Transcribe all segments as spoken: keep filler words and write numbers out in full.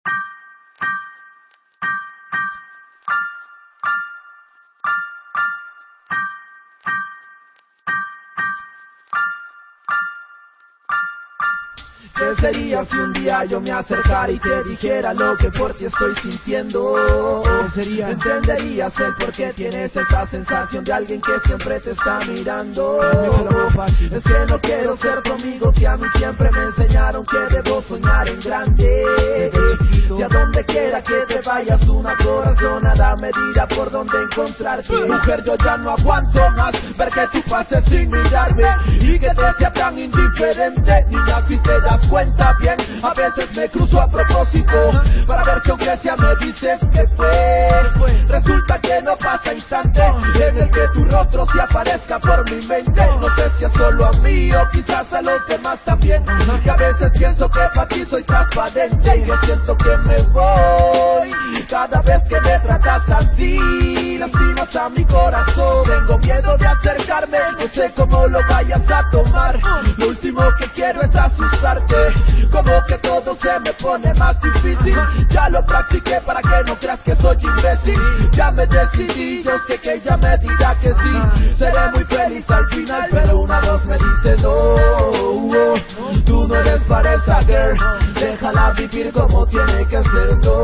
¿Qué sería si un día yo me acercara y te dijera lo que por ti estoy sintiendo? ¿Qué sería? Entenderías el por qué tienes esa sensación de alguien que siempre te está mirando. Es que no quiero ser tu amigo si a mí siempre me enseñaron que debo soñar en grande. Si a donde quiera que te vayas una corazonada me dirá por dónde encontrarte. Mujer, yo ya no aguanto más ver que tú pases sin mirarme y que te sea tan indiferente. Niña, si te das cuenta bien, a veces me cruzo a propósito para ver si aunque sea me dices que fue. Resulta que no pasa instante en el que tu rostro se aparezca por mi mente. No sé si es solo a mí o quizás a los demás también, que a veces pienso que para ti soy transparente y yo siento que me voy cada vez que me tratas así. Lastimas a mi corazón, tengo miedo de acercarme, no sé cómo lo vayas a tomar. Lo último que quiero es asustarte, como que todo se me pone más difícil. Ya lo practiqué para que no creas que soy imbécil. Ya me decidí, yo sé que ella me dirá que sí. Seré muy feliz al final, pero una voz me dice no, oh, tú no eres para esa girl. Déjala vivir como tiene que ser, no,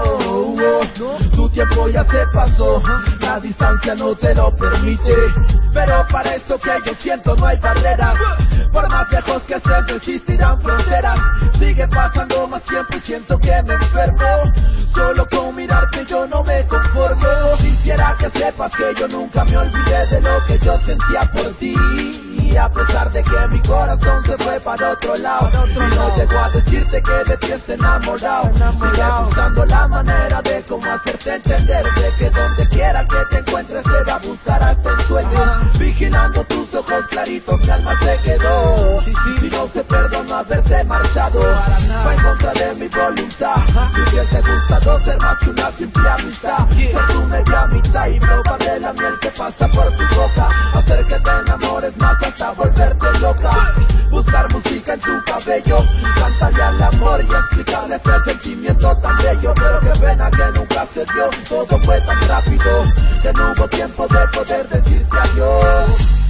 oh, tu tiempo ya se pasó, la distancia no te lo permite. Pero para esto que yo siento no hay barreras, por más lejos que estés no existirán fronteras. Sigue pasando más tiempo y siento que me enfermo, solo con mirarte yo no me conformo. Quisiera que sepas que yo nunca me olvidé de lo que yo sentía por ti, y a pesar de que mi corazón se fue para otro lado y no llegó a decirte que de ti esté enamorado, sigue buscando la manera de cómo hacerte entender de que donde quiera que te encuentres te va a buscar hasta en sueños. Vigilando tus ojos claritos mi alma se quedó, si no se perdonó haberse marchado, va en contra de mi voluntad. Me hubiese gustado ser más que una simple amistad, ser tu media mitad y probar de la miel que pasa por tu boca, hacer que te enamores más hasta volverte loca. Buscar música en tu cabello, cantarle al amor y explicarle este sentimiento tan bello. Pero qué pena que nunca se dio, todo fue tan rápido que no hubo tiempo de poder decirte adiós.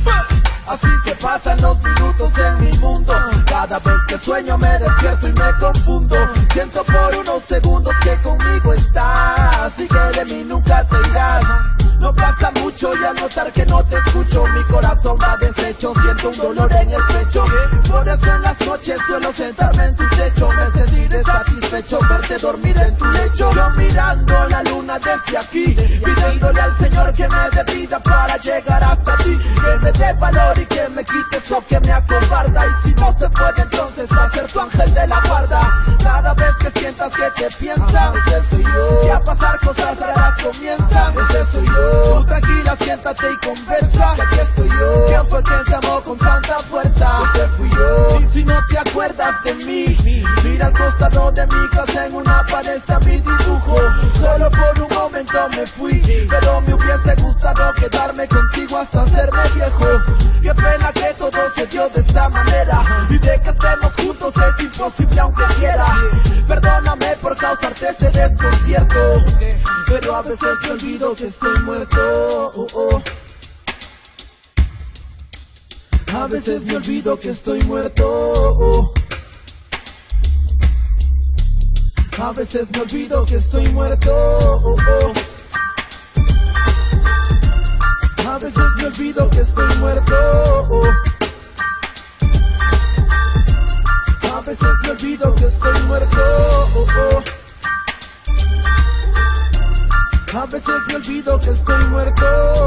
Así se pasan los minutos en mi mundo, cada vez que sueño me despierto y me confundo. Siento por unos segundos que conmigo estás y que de mí nunca te irás. No pasa mucho y al notar que no te escucho mi corazón va deshecho, siento un dolor en el pecho. Por eso en las noches suelo sentarme en tu techo, me sentiré satisfecho verte dormir en tu lecho. Yo mirando la luna desde aquí, pidiéndole al Señor que me dé vida para llegar hasta ti, que me dé valor y que me quite eso que me acobarda. Y si no se puede entonces va a ser tu ángel de la guarda. Cada vez que sientas que te piensa, ese soy yo. Si a pasar cosas raras comienzan, ese soy yo. Tú tranquila, siéntate y conversa, que aquí estoy yo. ¿Quién fue quien te amó con tanta fuerza? Ese fui yo. Y si no te acuerdas de mí, mira al costado de mi casa, en una pared está mi dibujo. Solo por un momento me fui, pero me hubiese gustado quedarme contigo hasta hacerme viejo. Qué pena que todo se dio de esta manera, y de que estemos juntos es imposible aunque quiera. Perdóname por causarte este desconcierto, pero a veces me olvido que estoy muerto. Oh, oh. A veces me olvido que estoy muerto. Oh. A veces me olvido que estoy muerto. Oh, oh. A veces me olvido que estoy muerto. Oh. A veces me olvido que estoy muerto. Oh, oh. A veces me olvido que estoy muerto.